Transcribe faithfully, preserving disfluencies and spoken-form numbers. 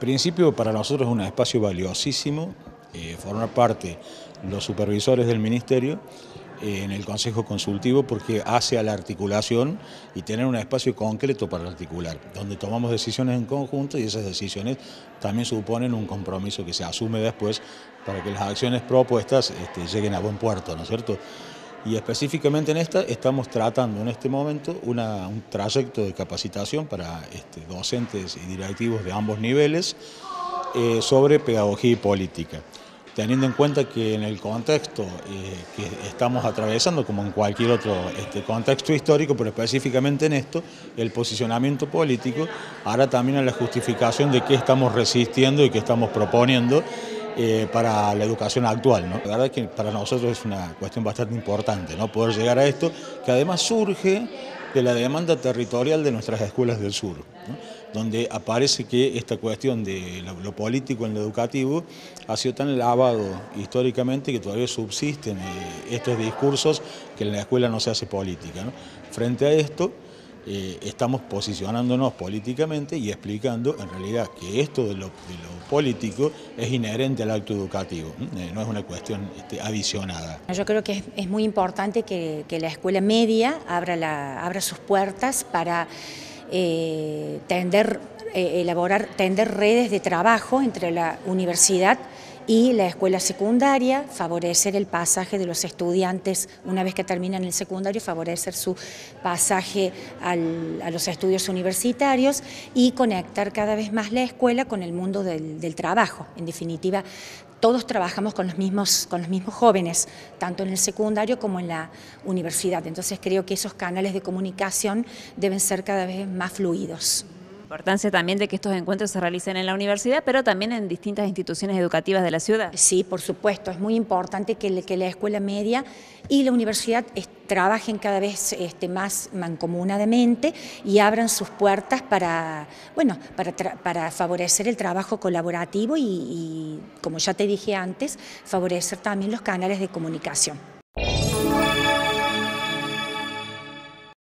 principio para nosotros es un espacio valiosísimo, eh, formar parte los supervisores del Ministerio eh, en el Consejo Consultivo porque hace a la articulación y tener un espacio concreto para articular, donde tomamos decisiones en conjunto y esas decisiones también suponen un compromiso que se asume después para que las acciones propuestas este, lleguen a buen puerto, ¿no es cierto? Y específicamente en esta estamos tratando en este momento una, un trayecto de capacitación para este, docentes y directivos de ambos niveles eh, sobre pedagogía y política, teniendo en cuenta que en el contexto eh, que estamos atravesando, como en cualquier otro este, contexto histórico, pero específicamente en esto, el posicionamiento político hará también a la justificación de qué estamos resistiendo y qué estamos proponiendo Eh, para la educación actual, ¿no? La verdad es que para nosotros es una cuestión bastante importante, ¿no? Poder llegar a esto, que además surge de la demanda territorial de nuestras escuelas del sur, ¿no? Donde aparece que esta cuestión de lo, lo político en lo educativo ha sido tan lavado históricamente que todavía subsisten eh, estos discursos que en la escuela no se hace política, ¿no? Frente a esto, Eh, estamos posicionándonos políticamente y explicando en realidad que esto de lo, de lo político es inherente al acto educativo, eh, no es una cuestión este, adicionada. Yo creo que es, es muy importante que, que la escuela media abra, la, abra sus puertas para eh, tender, eh, elaborar, tender redes de trabajo entre la universidad y la escuela secundaria, favorecer el pasaje de los estudiantes una vez que terminan el secundario, favorecer su pasaje al, a los estudios universitarios y conectar cada vez más la escuela con el mundo del, del trabajo. En definitiva, todos trabajamos con los mismos, con los mismos jóvenes, tanto en el secundario como en la universidad. Entonces creo que esos canales de comunicación deben ser cada vez más fluidos. La importancia también de que estos encuentros se realicen en la universidad, pero también en distintas instituciones educativas de la ciudad. Sí, por supuesto, es muy importante que, que la escuela media y la universidad es, trabajen cada vez este, más mancomunadamente y abran sus puertas para, bueno, para, para favorecer el trabajo colaborativo y, y, como ya te dije antes, favorecer también los canales de comunicación.